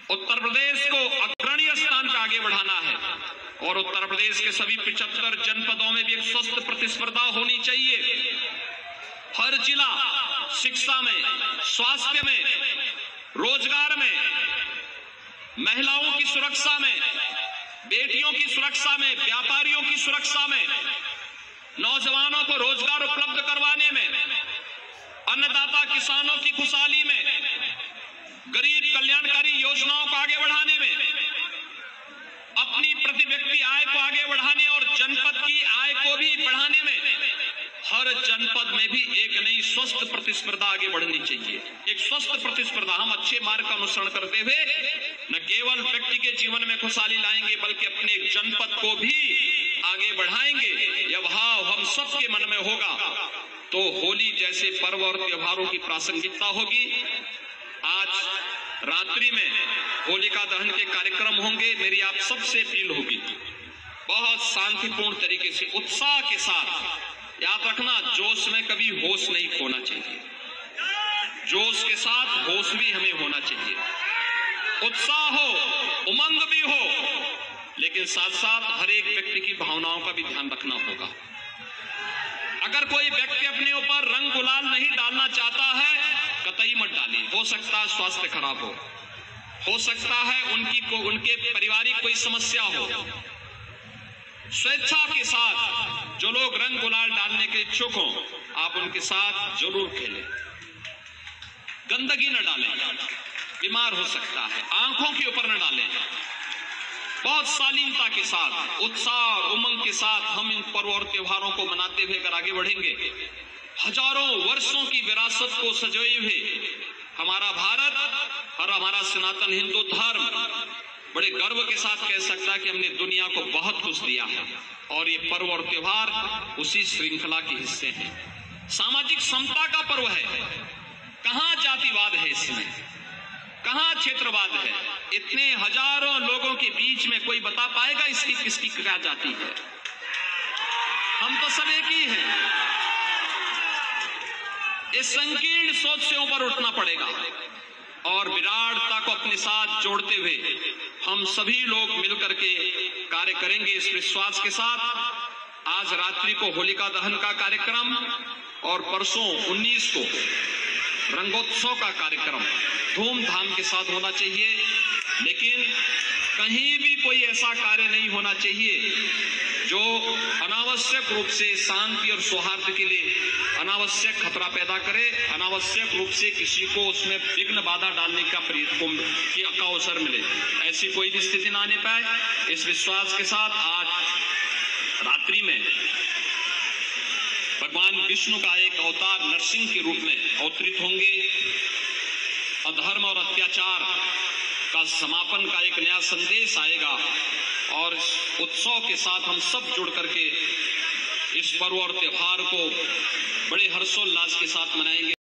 उत्तर प्रदेश को अग्रणी स्थान पर आगे बढ़ाना है और उत्तर प्रदेश के सभी 75 जनपदों में भी एक स्वस्थ प्रतिस्पर्धा होनी चाहिए। हर जिला शिक्षा में, स्वास्थ्य में, रोजगार में, महिलाओं की सुरक्षा में, बेटियों की सुरक्षा में, व्यापारियों की सुरक्षा में, नौजवानों को रोजगार उपलब्ध करवाने में, अन्नदाता किसानों की खुशहाली में, गरीब कल्याणकारी योजनाओं को आगे बढ़ाने में, अपनी प्रति व्यक्ति आय को आगे बढ़ाने और जनपद की आय को भी बढ़ाने में हर जनपद में भी एक नई स्वस्थ प्रतिस्पर्धा आगे बढ़नी चाहिए। एक स्वस्थ प्रतिस्पर्धा, हम अच्छे मार्ग का अनुसरण करते हुए न केवल व्यक्ति के जीवन में खुशहाली लाएंगे बल्कि अपने जनपद को भी आगे बढ़ाएंगे। यह भाव हम सबके मन में होगा तो होली जैसे पर्व और त्योहारों की प्रासंगिकता होगी। आज रात्रि में होलिका दहन के कार्यक्रम होंगे। मेरी आप सबसे अपील होगी बहुत शांतिपूर्ण तरीके से, उत्साह के साथ। याद रखना, जोश में कभी होश नहीं खोना चाहिए, जोश के साथ होश भी हमें होना चाहिए। उत्साह हो, उमंग भी हो, लेकिन साथ साथ हर एक व्यक्ति की भावनाओं का भी ध्यान रखना होगा। अगर कोई व्यक्ति अपने ऊपर रंग गुलाल नहीं डालना चाहता है, कतई मत डालिए। हो सकता है स्वास्थ्य खराब हो सकता है उनके पारिवारिक कोई समस्या हो। स्वेच्छा के साथ जो लोग रंग गुलाल डालने के इच्छुक हों, आप उनके साथ जरूर खेलें। गंदगी न डालें, बीमार हो सकता है। आंखों के ऊपर न डालें। बहुत शालीनता के साथ, उत्साह और उमंग के साथ हम इन पर्व और त्योहारों को मनाते हुए अगर आगे बढ़ेंगे, हजारों वर्षों की विरासत को सजोए हुए हमारा भारत और हमारा सनातन हिंदू धर्म बड़े गर्व के साथ कह सकता है कि हमने दुनिया को बहुत कुछ दिया है और ये पर्व और त्योहार उसी श्रृंखला के हिस्से हैं। सामाजिक समता का पर्व है। कहां जातिवाद है इसमें, कहां क्षेत्रवाद है? इतने हजारों लोगों के बीच में कोई बता पाएगा इसकी किसकी क्या जाति है? हम तो सब एक ही हैं। इस संकीर्ण सोच से ऊपर उठना पड़ेगा और विराटता को अपने साथ जोड़ते हुए हम सभी लोग मिलकर के कार्य करेंगे। इस विश्वास के साथ आज रात्रि को होलिका दहन का कार्यक्रम और परसों 19 को रंगोत्सव का कार्यक्रम धूमधाम के साथ होना चाहिए, लेकिन कहीं भी कोई ऐसा कार्य नहीं होना चाहिए जो अनावश्यक रूप से शांति और सौहार्द के लिए अनावश्यक खतरा पैदा करे, अनावश्यक रूप से किसी को उसमें विघ्न बाधा डालने का अवसर मिले। ऐसी कोई भी स्थिति ना आने पाए। इस विश्वास के साथ आज रात्रि में भगवान विष्णु का एक अवतार नरसिंह के रूप में अवतरित होंगे। अधर्म और अत्याचार का समापन का एक नया संदेश आएगा और उत्सव के साथ हम सब जुड़ करके इस पर्व और त्योहार को बड़े हर्षोल्लास के साथ मनाएंगे।